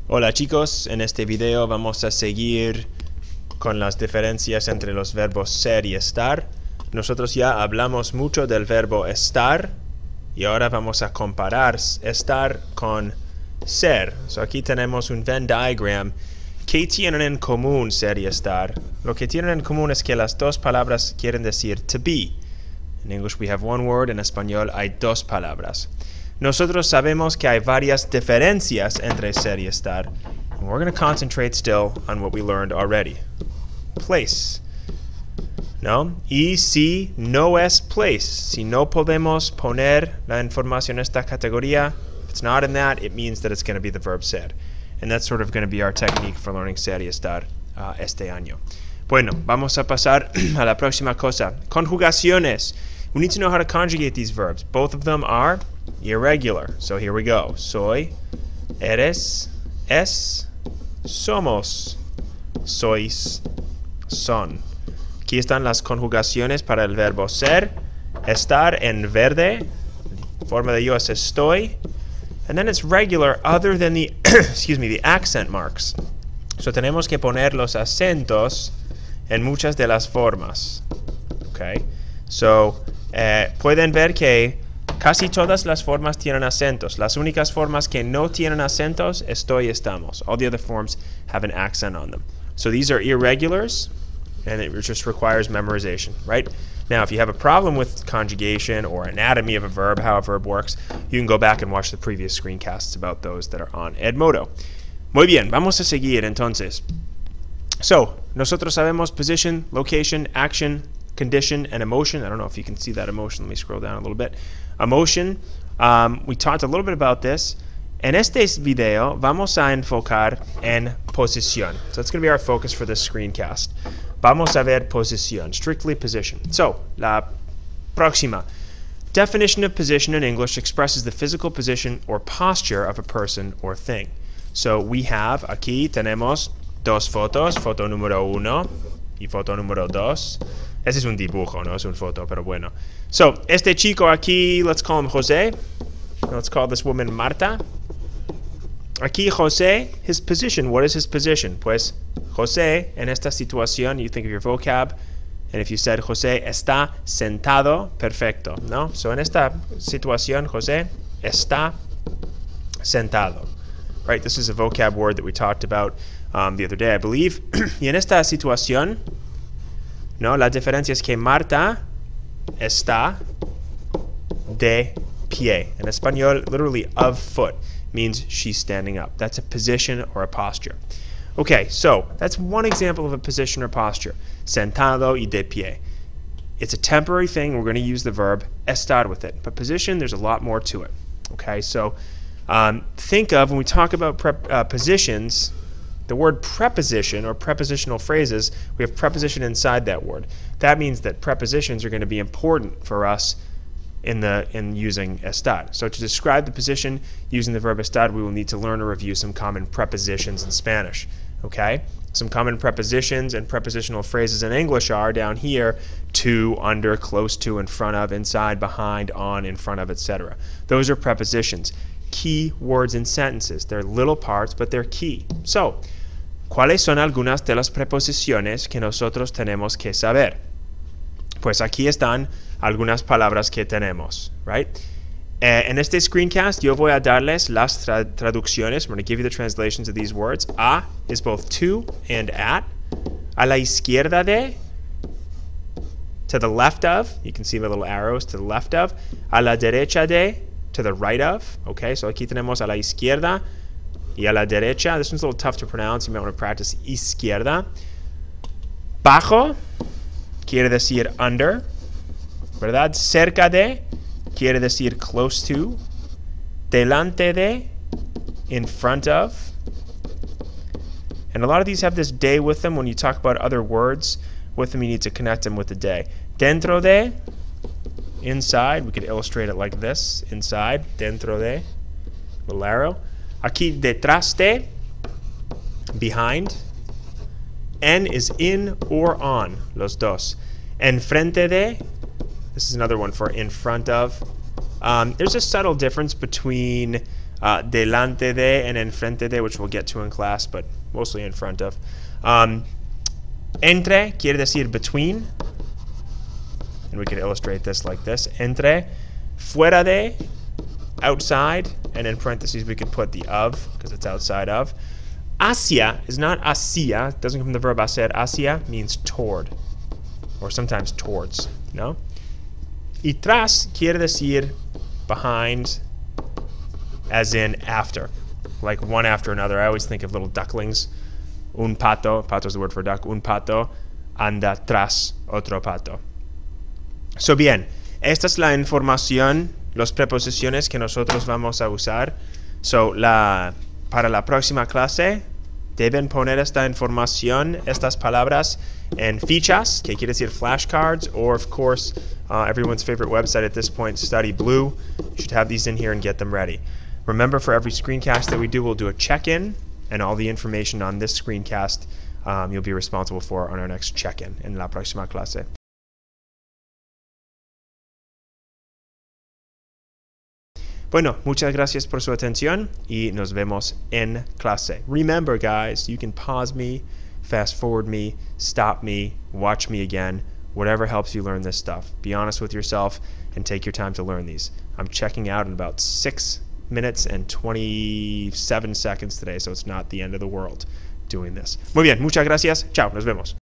Hola chicos, en este video vamos a seguir con las diferencias entre los verbos ser y estar. Nosotros ya hablamos mucho del verbo estar y ahora vamos a comparar estar con ser. Aquí tenemos un Venn diagram. ¿Qué tienen en común ser y estar? Lo que tienen en común es que las dos palabras quieren decir to be. In English we have one word, en español hay dos palabras. Nosotros sabemos que hay varias diferencias entre ser y estar. And we're going to concentrate still on what we learned already. Place. ¿No? Y si no es place, si no podemos poner la información en esta categoría, if it's not in that, it means that it's going to be the verb ser. And that's sort of going to be our technique for learning ser y estar este año. Bueno, vamos a pasar a la próxima cosa. Conjugaciones. We need to know how to conjugate these verbs. Both of them are irregular. So here we go. Soy, eres, es, somos, sois, son. Aquí están las conjugaciones para el verbo ser. Estar en verde. Forma de yo es estoy. And then it's regular other than the, the accent marks. So tenemos que poner los acentos en muchas de las formas. Okay? So, pueden ver que casi todas las formas tienen acentos. Las únicas formas que no tienen acentos, estoy, estamos. All the other forms have an accent on them. So these are irregulars, and it just requires memorization, right? Now, if you have a problem with conjugation or anatomy of a verb, how a verb works, you can go back and watch the previous screencasts about those that are on Edmodo. Muy bien, vamos a seguir entonces. So, nosotros sabemos position, location, action, condition, and emotion. I don't know if you can see that emotion. Let me scroll down a little bit. Emotion, we talked a little bit about this. En este video vamos a enfocar en posición. So that's going to be our focus for this screencast. Vamos a ver posición, strictly position. So, la próxima. Definition of position in English expresses the physical position or posture of a person or thing. So we have, aquí tenemos dos fotos, foto número 1 y foto número 2. Ese es un dibujo, no es una foto, pero bueno. So, este chico aquí, let's call him Jose. Let's call this woman Marta. Aquí Jose, his position, what is his position? Pues Jose, en esta situación, you think of your vocab, and if you said Jose está sentado, perfecto, ¿no? So, en esta situación, Jose está sentado. Right, this is a vocab word that we talked about the other day, I believe. Y en esta situación, no, la diferencia es que Marta está de pie. En español, literally of foot means she's standing up. That's a position or a posture. Okay, so that's one example of a position or posture. Sentado y de pie. It's a temporary thing. We're going to use the verb estar with it. But position, there's a lot more to it. Okay, so think of, when we talk about positions, the word preposition or prepositional phrases, we have preposition inside that word. That means that prepositions are going to be important for us in using estar. So to describe the position using the verb estar, we will need to learn or review some common prepositions in Spanish. Okay? Some common prepositions and prepositional phrases in English are down here: to, under, close to, in front of, inside, behind, on, in front of, etc. Those are prepositions. Key words in sentences. They're little parts, but they're key. So, ¿cuáles son algunas de las preposiciones que nosotros tenemos que saber? Pues aquí están algunas palabras que tenemos, right? En este screencast yo voy a darles las traducciones. I'm going to give you the translations of these words. A is both to and at. A la izquierda de, to the left of. You can see the little arrows to the left of. A la derecha de, to the right of. Okay, so aquí tenemos a la izquierda y a la derecha. This one's a little tough to pronounce. You might want to practice izquierda. Bajo quiere decir under, ¿verdad? Cerca de quiere decir close to. Delante de, in front of. And a lot of these have this de with them. When you talk about other words with them, you need to connect them with the de. Dentro de, inside. We could illustrate it like this. Inside, dentro de, little arrow. Aquí detrás de, behind. En is in or on, los dos. Enfrente de, this is another one for in front of. There's a subtle difference between delante de and enfrente de, which we'll get to in class, but mostly in front of. Entre quiere decir between, and we can illustrate this like this. Entre, fuera de, outside, and in parentheses we could put the of, because it's outside of. Hacia is not hacia, it doesn't come from the verb hacer. Hacia means toward, or sometimes towards, no? Y tras quiere decir behind, as in after, like one after another. I always think of little ducklings. Un pato, pato is the word for duck, un pato anda tras otro pato. So bien, esta es la información, las preposiciones que nosotros vamos a usar. So para la próxima clase deben poner esta información, estas palabras en fichas, que quiere decir flashcards, or of course, everyone's favorite website at this point, Study Blue. You should have these in here and get them ready. Remember, for every screencast that we do, we'll do a check-in, and all the information on this screencast you'll be responsible for on our next check-in en la próxima clase. Bueno, muchas gracias por su atención y nos vemos en clase. Remember, guys, you can pause me, fast forward me, stop me, watch me again, whatever helps you learn this stuff. Be honest with yourself and take your time to learn these. I'm checking out in about 6 minutes and 27 seconds today, so it's not the end of the world doing this. Muy bien, muchas gracias. Chao, nos vemos.